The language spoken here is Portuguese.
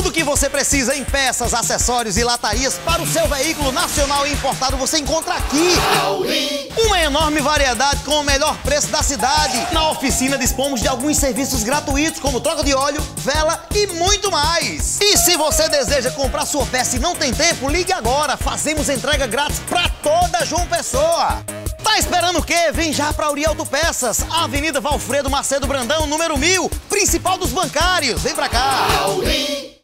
Tudo que você precisa em peças, acessórios e latarias para o seu veículo nacional e importado você encontra aqui. Uma enorme variedade com o melhor preço da cidade. Na oficina dispomos de alguns serviços gratuitos, como troca de óleo, vela e muito mais. E se você deseja comprar sua peça e não tem tempo, ligue agora. Fazemos entrega grátis para toda João Pessoa. Tá esperando o quê? Vem já pra Uri Autopeças, Avenida Valfredo Macedo Brandão, número 1000, principal dos bancários. Vem pra cá.